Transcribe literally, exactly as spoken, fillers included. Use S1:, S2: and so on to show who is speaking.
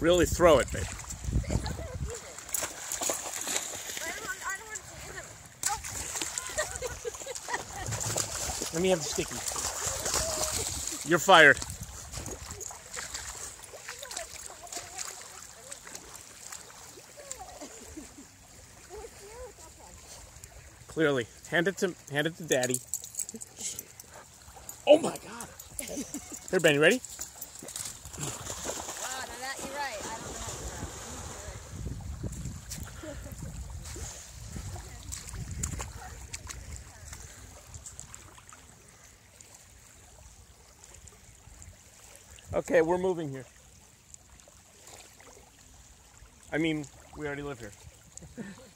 S1: Really throw it, babe. Let me have the sticky. You're fired. Clearly. Hand it to hand it to Daddy. Oh my God. Here, Benny, ready?
S2: Wow, now that you're right. I don't know how to throw.
S1: Okay, we're moving here. I mean, we already live here.